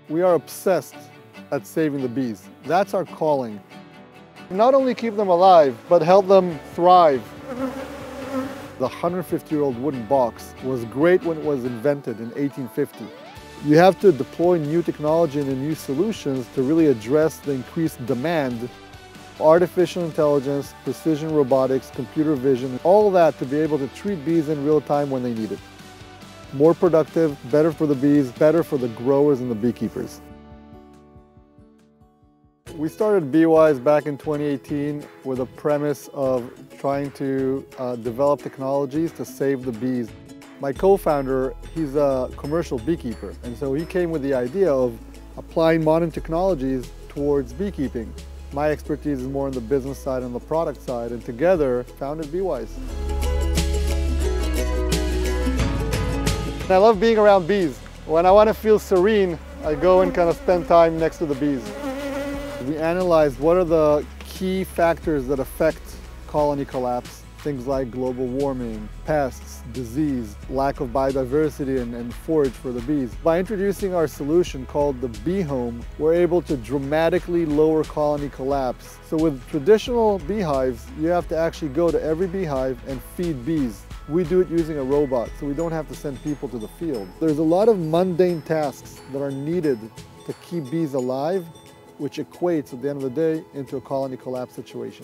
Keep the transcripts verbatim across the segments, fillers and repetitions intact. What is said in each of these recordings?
We are obsessed at saving the bees. That's our calling. Not only keep them alive, but help them thrive. The one hundred fifty year old wooden box was great when it was invented in eighteen fifty. You have to deploy new technology and new solutions to really address the increased demand. Artificial intelligence, precision robotics, computer vision, all that to be able to treat bees in real time when they need it. More productive, better for the bees, better for the growers and the beekeepers. We started Beewise back in twenty eighteen with a premise of trying to uh, develop technologies to save the bees. My co-founder, he's a commercial beekeeper, and so he came with the idea of applying modern technologies towards beekeeping. My expertise is more on the business side and the product side, and together founded Beewise. I love being around bees. When I want to feel serene, I go and kind of spend time next to the bees. We analyzed what are the key factors that affect colony collapse. Things like global warming, pests, disease, lack of biodiversity and, and forage for the bees. By introducing our solution called the Bee Home, we're able to dramatically lower colony collapse. So with traditional beehives, you have to actually go to every beehive and feed bees. We do it using a robot, so we don't have to send people to the field. There's a lot of mundane tasks that are needed to keep bees alive, which equates at the end of the day into a colony collapse situation.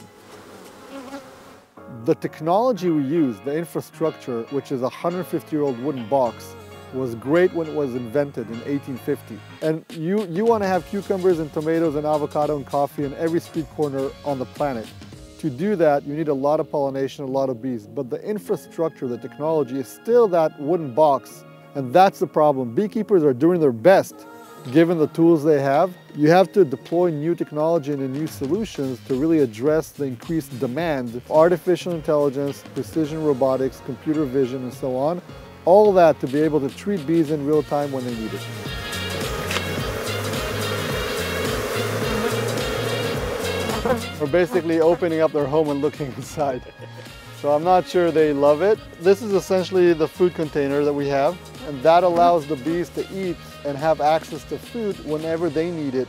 The technology we use, the infrastructure, which is a one hundred fifty year old wooden box, was great when it was invented in eighteen fifty. And you, you want to have cucumbers and tomatoes and avocado and coffee in every street corner on the planet. To do that, you need a lot of pollination, a lot of bees. But the infrastructure, the technology is still that wooden box. And that's the problem. Beekeepers are doing their best given the tools they have. You have to deploy new technology and new solutions to really address the increased demand. Artificial intelligence, precision robotics, computer vision, and so on. All that to be able to treat bees in real time when they need it. We're basically opening up their home and looking inside. So I'm not sure they love it. This is essentially the food container that we have, and that allows the bees to eat and have access to food whenever they need it.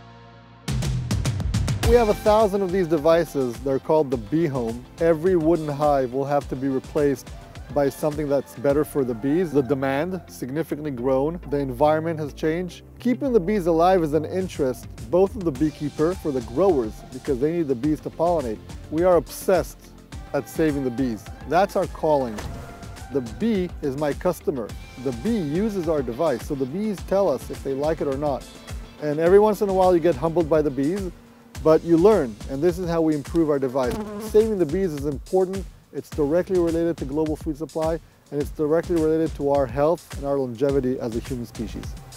We have a thousand of these devices. They're called the Bee Home. Every wooden hive will have to be replaced by something that's better for the bees. The demand significantly grown. The environment has changed. Keeping the bees alive is an interest, both of the beekeeper for the growers, because they need the bees to pollinate. We are obsessed at saving the bees. That's our calling. The bee is my customer. The bee uses our device, so the bees tell us if they like it or not. And every once in a while you get humbled by the bees, but you learn, and this is how we improve our device. Saving the bees is important. It's directly related to global food supply, and it's directly related to our health and our longevity as a human species.